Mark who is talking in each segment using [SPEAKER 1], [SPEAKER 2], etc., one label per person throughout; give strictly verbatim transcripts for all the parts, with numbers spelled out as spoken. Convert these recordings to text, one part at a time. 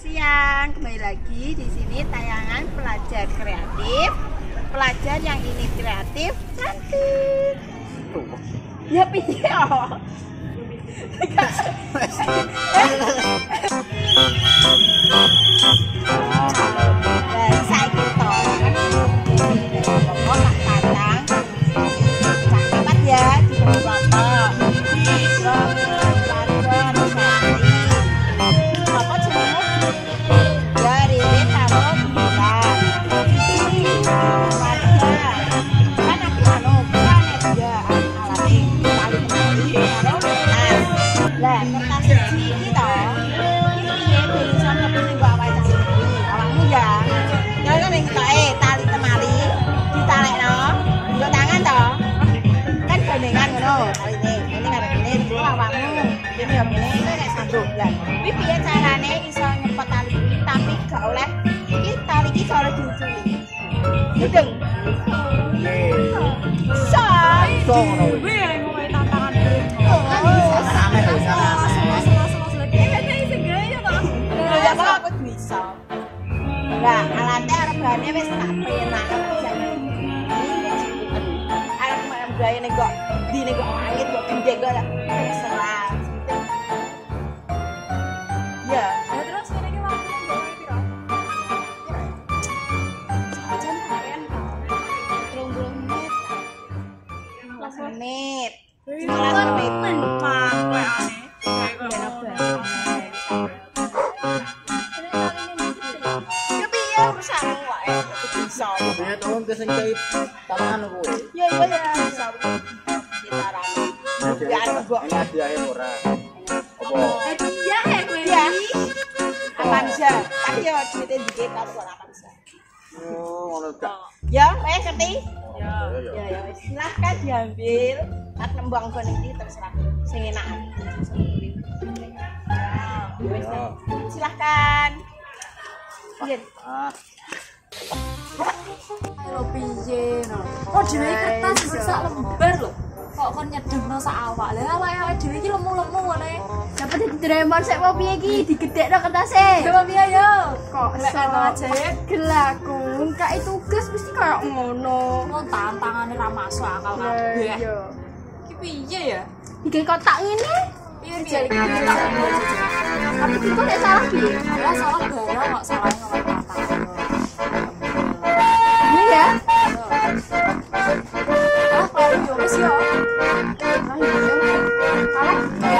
[SPEAKER 1] siang, kembali lagi di sini tayangan pelajar kreatif. Pelajar yang ini kreatif, cantik. Ya piye oh. Dan saya gitu. Pokok tak pandang. Cepat ya di foto. Ini piye carane iso nyempet tali tapi gak oleh iki tali iki gak oleh diuculi. Gedeng. Bisa. Iso ngono kuwi. Kuwi ngomong tantangan kuwi. Oh, sampe bisa. Ya kok aku bisa. Lah, alatnya arep gane wis tak penak jane. Arep gawe ning kok di ning kok langit kok gendeng kok terserah. Ya, ya terus ngene iki waktu mulai piro? Sajen kalian tiga puluh menit. lima belas menit. lima belas menit. Pak, kowe ane. Ya piye urusan wae bisa. Ya tolong ke sing tangan kowe. Ya iya ya bisa. Ditarani. Ya kok hadiahe ora. Apa? Hadiah ya kowe. Ya. Apansa. Tapi yo duite dikit karo Apansa. Oh, ngono ta. Ya, wis ngerti? Ya. Ya ya wis silahkan diambil. Tak nembang kon iki terserah sing enak. Wis. Silahkan. Nggih. Ah. Ayo piye no. Kok dhewe kertas sak lembar lho. Kok kon nyedemno sak awak. Lah awake dhewe iki lemu-lemu ngene. Dapat di Doraemon sik mau piye iki digedhekno kertase. Coba piye yo? Kok aja gelaku. Kak itu tugas mesti kayak ngono. Mon tantangane ra masuk akal kabeh. Iya. Iki piye ya? Iki kotak ngene. Piye piye iki kotak ngene. Tapi itu nek salah piye? Ya salah gara kok salah ngono tantangan. Ini ya. Ah, kok yo wis yo. Ah, iya. Salah.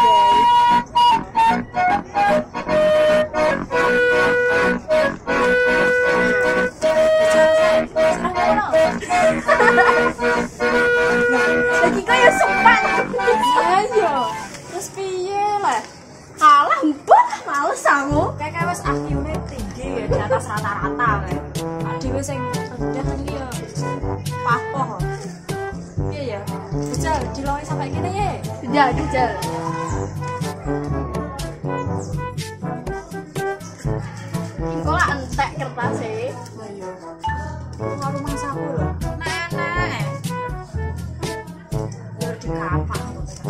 [SPEAKER 1] Lagi kaya sempat. Ayo. Terus piye lah? Alah, mbah, males aku. Kayak wis I Q-ne tinggi ya di atas rata-rata kae. Dhewe sing rendah iki ya papoh. Piye ya? Jajal diloe sampai kene ye. Jajal, jajal. Engko lak entek kertase. Lah yo. Karo mangsaku lho. Nenek. Yo dikapak.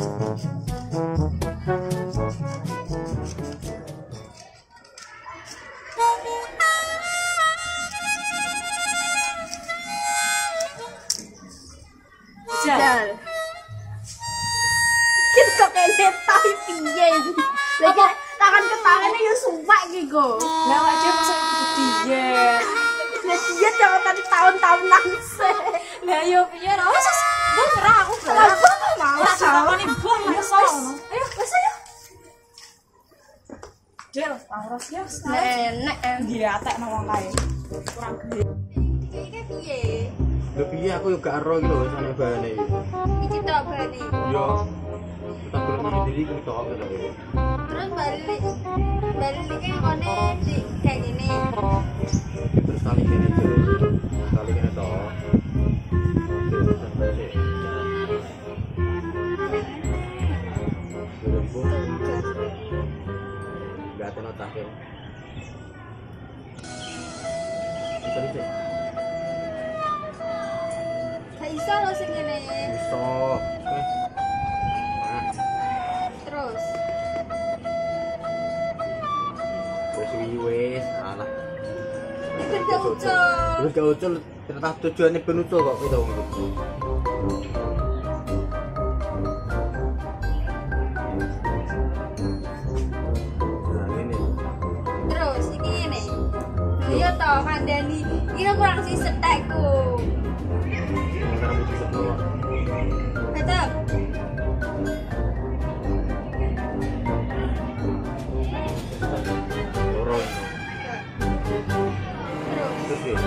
[SPEAKER 1] Jal. Kita kok kene tai piye iki? Lagi tangan ke tangannya yo sumpah iki go. Lah awak dhewe mosok kudu diet. Lah diet jangan tadi tahun-tahun nangse. Lah yo piye ra wis mbok ora aku gerak. Males takoni mbok iso ngono. Ayo wis ayo. Jel, tangros ya. Nenek nggih atekno wong kae. Kurang gede. Iki piye?
[SPEAKER 2] Lho piye aku yo gak ero iki lho sane bahane iki.
[SPEAKER 1] Iki tok bahane.
[SPEAKER 2] Yo. Tak golek sendiri iki tok kok.
[SPEAKER 1] Terus balik balik iki ngene di kayak gini.
[SPEAKER 2] Terus tali kene terus. Tali kene tok. Gak ada notasi. Bisa bisa.
[SPEAKER 1] Iso lho sing ngene.
[SPEAKER 2] Iso. Oke. Nah.
[SPEAKER 1] Terus.
[SPEAKER 2] Wes iki wis alah.
[SPEAKER 1] Wis gak ucul.
[SPEAKER 2] Wis gak ucul ternyata tujuannya ben ucul kok itu wong itu. Nah ini.
[SPEAKER 1] Terus iki ngene. Iya toh kandhani iki kurang sih setekku.
[SPEAKER 2] Karena mesti semua.
[SPEAKER 1] Betul.
[SPEAKER 2] Dorong.
[SPEAKER 1] Terus
[SPEAKER 2] Terus ya.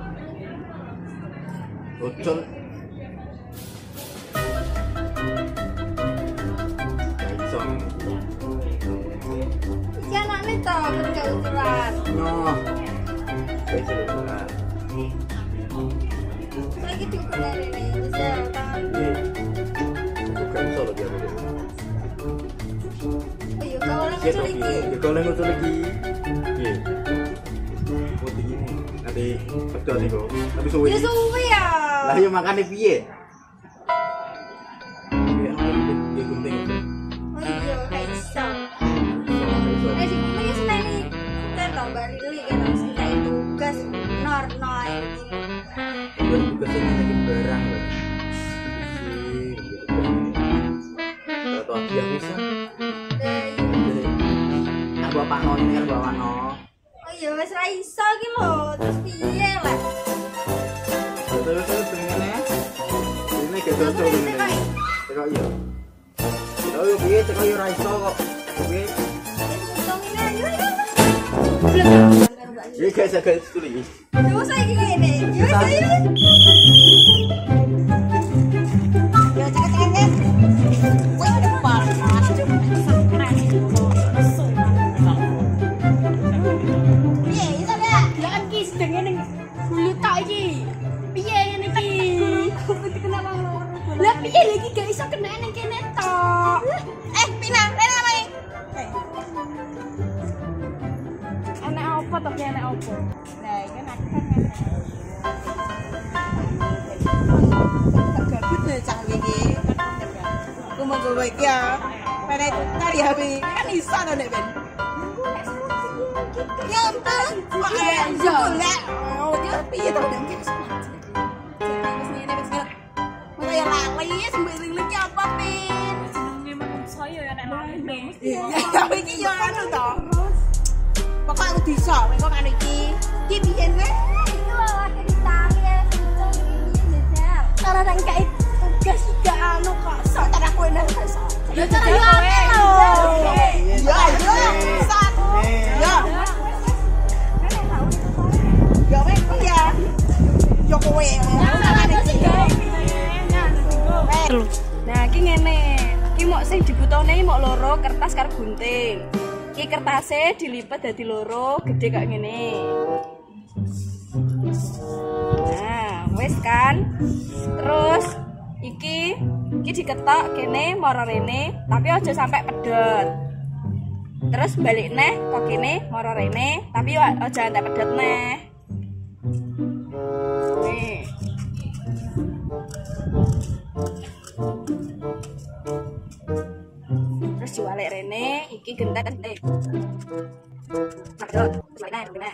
[SPEAKER 2] Ucul. Gak iso ini.
[SPEAKER 1] si anaknya toh ben gak uculan.
[SPEAKER 2] Noh. Gak iso uculan.
[SPEAKER 1] Lagi diukur dari ini bisa tangan.
[SPEAKER 2] Iya. Gak iso loh dia.
[SPEAKER 1] Oh iya kau oleh
[SPEAKER 2] Iya,
[SPEAKER 1] ucul
[SPEAKER 2] tapi
[SPEAKER 1] iki.
[SPEAKER 2] ya, kalau yang ucul lagi, iya, putih ini, nanti betul nih kok, tapi suwi.
[SPEAKER 1] Ya suwi ya.
[SPEAKER 2] Lah yang makannya piye? Iya, dia gunting.
[SPEAKER 1] Oh iya gak iso.
[SPEAKER 2] Iso,
[SPEAKER 1] Eh sing iki seneni. Kan toh Mbak Lili kan harus kita tugas norno iki.
[SPEAKER 2] Bukan tugas yang ini barang loh. Ih, gitu kan. Kalau tuh aku yang bisa,
[SPEAKER 1] Eh,
[SPEAKER 2] jadi, aku bapak no ini kan bapak no.
[SPEAKER 1] oh iya wis ra iso iki lho. Terus piye lah?
[SPEAKER 2] Terus terus pengen ya, ini kayak cocok ini. Cekok iya. Cekok iya piye, cekok iya raiso kok. Piye?
[SPEAKER 1] Untung ini ayo ayo. Belum.
[SPEAKER 2] Iya guys, agak studi.
[SPEAKER 1] Coba saya gini ngene. Ya wis ayo. Ya cekek-cekek. Wih, depan. Piye iso ya?
[SPEAKER 3] Ya kan ki sedenge ning bulu tok iki. Piye ngene iki?
[SPEAKER 1] Kenapa
[SPEAKER 3] Lah piye lagi gak iso kena ning kene tok.
[SPEAKER 1] Eh, pinang, rene ngapain?
[SPEAKER 3] Enek apa to ki enek apa?
[SPEAKER 1] Nah, ini kan aku kan ngene. Gabut nih cah iki. Aku mau gawe iki ya. Pengen cari H P. Kan iso to nek ben. Ya ampun. Kok ya golek. Oh, dia piye to nek wis ngene wis ngene. Ora ya lali sembeling iki apa pin?
[SPEAKER 3] Jenenge menungso ya enek lali.
[SPEAKER 1] Iya, tapi iki yo anu to. Pokoknya aku bisa, kok anu iki. Iki piye nek? Iki lho lagi ditari ya, jajal.
[SPEAKER 3] Cara nang kae tugas gak anu kok.
[SPEAKER 1] Sok tak aku enak.
[SPEAKER 3] Ya cara yo ake lho.
[SPEAKER 1] Ya, ya, sak. Ya. Ya wes ya. Yo kowe.
[SPEAKER 3] Nah, iki ngene. Iki mok sing dibutuhne mok loro kertas karo gunting. Iki kertasnya dilipat dadi loro, gede kayak ngene. Nah, wes kan. Terus iki iki diketok kene moro rene, tapi aja sampai pedot. Terus balik neh kok kene moro rene, tapi aja antek pedot neh. Nih. Terus diwalek rene, iki gentet gentet. Pedot, balik neh, balik neh.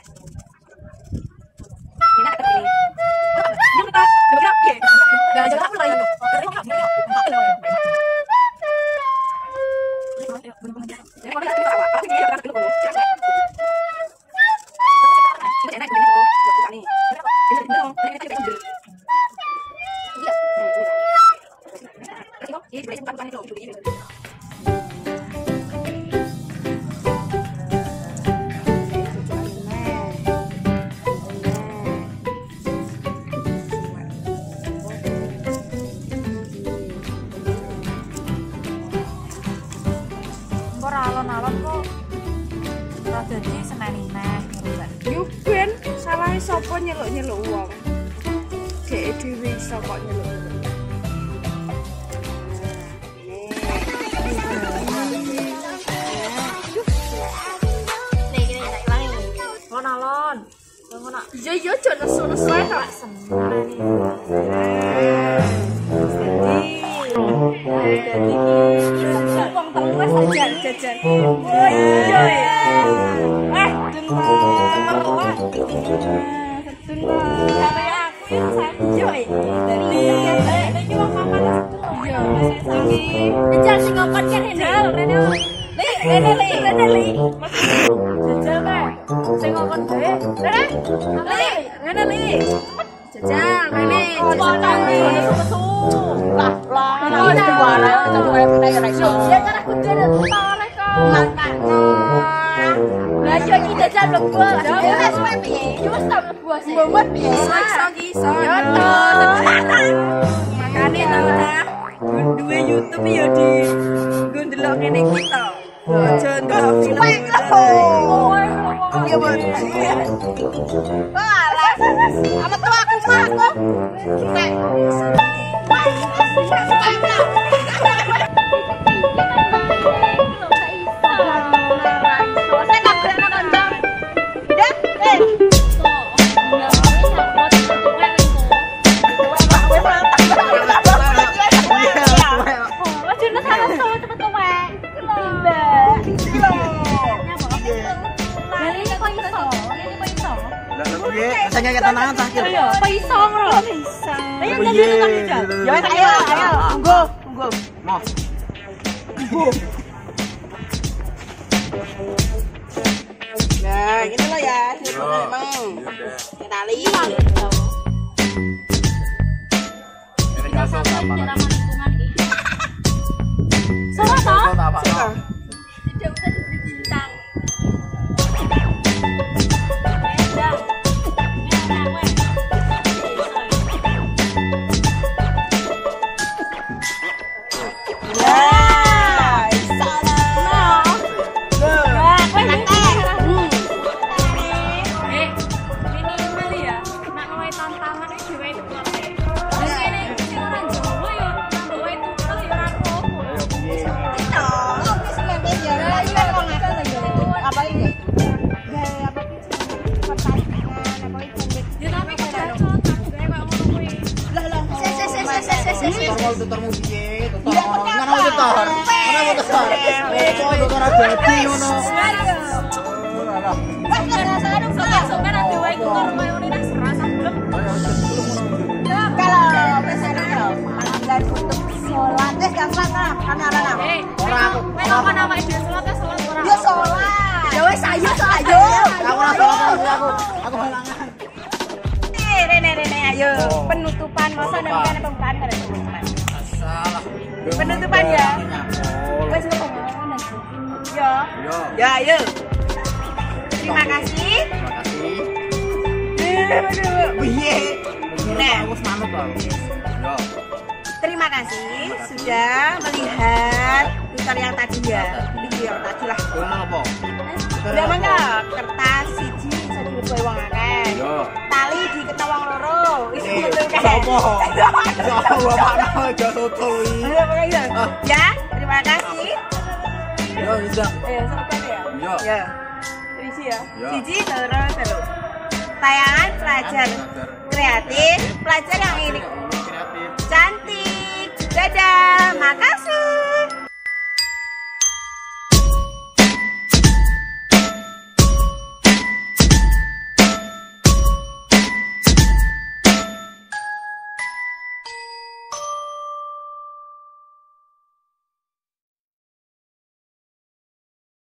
[SPEAKER 3] Ini nak ini. Ini kita, coba kira. Gak jalan aku lagi.
[SPEAKER 1] alon-alon kok ora dadi seneni neh.
[SPEAKER 3] Yo ben salahe sapa nyeluk-nyeluk wong. Dhek dhewe iso kok nyeluk.
[SPEAKER 1] Alon-alon. Ngono.
[SPEAKER 3] Iya iya aja nesu-nesu ae kok.
[SPEAKER 1] Seneni.
[SPEAKER 3] Wong telulas jajan jajan. Oh iya ya. Eh, dengar. Rene, Li, Rene Li. Jajal, Rene.
[SPEAKER 1] Lah, lah. Ono diwale coba wae meneh ra iso. Ya cara gede tole kok. Makane. Lah yo iki jajal mlebu lah. Ya wis wae piye? Ya wis tak mlebu sih. Mbok piye?
[SPEAKER 3] Iso iki iso. Yo to. Makane to nah. Duwe YouTube ya di nggo ndelok kene kita. Aja ndelok film. Iya, Bos.
[SPEAKER 1] Walah, amat tuh aku mah aku. Nek.
[SPEAKER 2] Rasanya kayak tantangan sakit.
[SPEAKER 3] Ayo, apa iso ngono? Bisa. Ayo
[SPEAKER 2] Piye?
[SPEAKER 3] jadi tukang hijab.
[SPEAKER 1] Ya wes ayo, ayo. Tunggu, tunggu.
[SPEAKER 2] Mau.
[SPEAKER 4] Nah, gitu loh ya, siapa emang kenali.
[SPEAKER 2] Ini kasih apa?
[SPEAKER 3] Sono to?
[SPEAKER 2] Apa?
[SPEAKER 3] Tidak usah diberi bintang.
[SPEAKER 2] Tutormu piye? Tutor. Mana mau tutor? Mana mau tutor? Kok tutor aja di ngono.
[SPEAKER 4] Kalau pesanan kalau dan untuk sholat deh gampang lah, anak-anak.
[SPEAKER 2] Ora aku.
[SPEAKER 3] Kenapa nama ide sholat sholat ora?
[SPEAKER 4] Ya sholat. Ya wes ayo ayo.
[SPEAKER 2] Aku ora sholat aku. Aku halangan.
[SPEAKER 3] Eh, Rene Rene ayo. Penutupan masa dan bukan pembukaan ada penutupan.
[SPEAKER 2] Salah.
[SPEAKER 3] Penutupan ya. Wes lu Ya.
[SPEAKER 2] Yo.
[SPEAKER 3] Ya, ayo. Terima kasih.
[SPEAKER 2] Terima kasih.
[SPEAKER 3] Aduh.
[SPEAKER 2] Piye?
[SPEAKER 3] Nah.
[SPEAKER 2] Aku manut kok. Yo.
[SPEAKER 3] Terima kasih sudah melihat tutor yang tadi ya. Video yang tadi lah.
[SPEAKER 2] Ngono apa?
[SPEAKER 3] Udah mangga kertas siji bisa dilegoy wong akeh.
[SPEAKER 2] Yo.
[SPEAKER 3] Tali diketno wong loro. Wis
[SPEAKER 2] Eh,
[SPEAKER 3] betul kan?
[SPEAKER 2] Sopo? Sopo bapakno aja tutui.
[SPEAKER 3] Ayo pakai itu. Ya, terima kasih.
[SPEAKER 2] Yo, bisa.
[SPEAKER 3] Eh, selesai ya?
[SPEAKER 2] Yo.
[SPEAKER 3] Ya. Siji ya.
[SPEAKER 2] Yo.
[SPEAKER 3] Siji loro telu. Tayangan pelajar kreatif, pelajar yang ini
[SPEAKER 2] Kreatif.
[SPEAKER 3] cantik. Dadah, makasih.